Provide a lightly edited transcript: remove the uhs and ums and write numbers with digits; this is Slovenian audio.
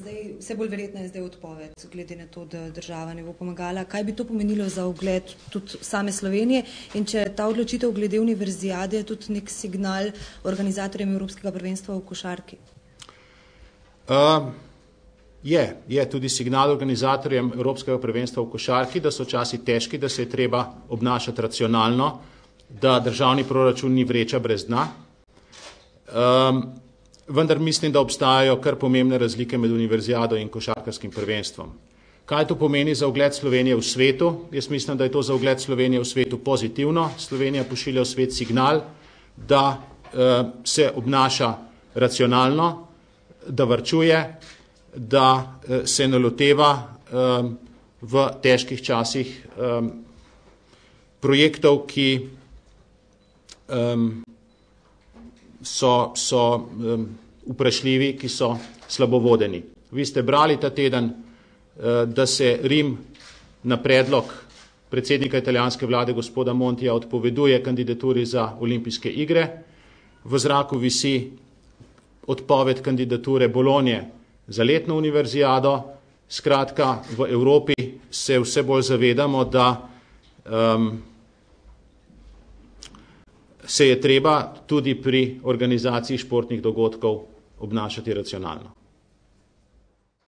Vse bolj verjetna je zdaj odpoved, glede na to, da država ne bo pomagala. Kaj bi to pomenilo za ugled tudi same Slovenije in če ta odločitev glede univerzijade je tudi nek signal organizatorjem Evropskega prvenstva v košarki? Je tudi signal organizatorjem Evropskega prvenstva v košarki, da so časi težki, da se je treba obnašati racionalno, da državni proračun ni vreča brez dna. Vendar mislim, da obstajajo kar pomembne razlike med univerzijado in košarkarskim prvenstvom. Kaj to pomeni za ugled Slovenije v svetu? Jaz mislim, da je to za ugled Slovenije v svetu pozitivno. Slovenija pošilja v svet signal, da se obnaša racionalno, da varčuje, da se ne loteva v težkih časih projektov, ki so vprašljivi, ki so slabo vodeni. Vi ste brali ta teden, da se Rim na predlog predsednika italijanske vlade gospoda Montija odpoveduje kandidaturi za olimpijske igre. V zraku visi odpoved kandidature Bolonje za letno univerzijado. Skratka, v Evropi se vse bolj zavedamo, da se je treba tudi pri organizaciji športnih dogodkov obnašati racionalno.